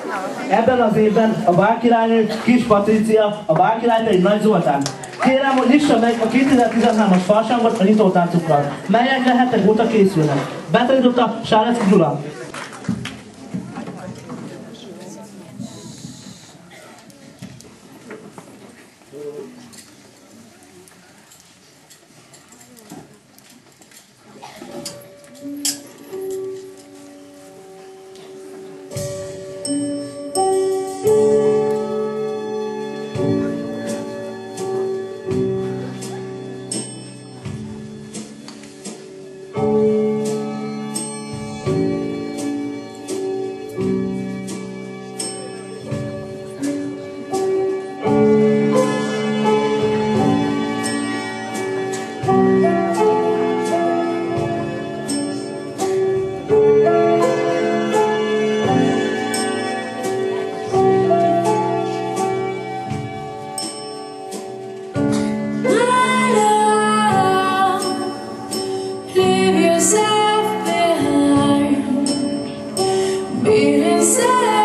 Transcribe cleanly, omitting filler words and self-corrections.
Ebben az évben a bálkirálynő Kis Patricia, a bálkirály pedig Nagy Zoltán. Kérem, hogy nyissa meg a 2013-as farsangot a nyitótáncukkal, melyekre hetek óta készülnek. Betanította Sálecki Gyula. Leave yourself behind, be inside.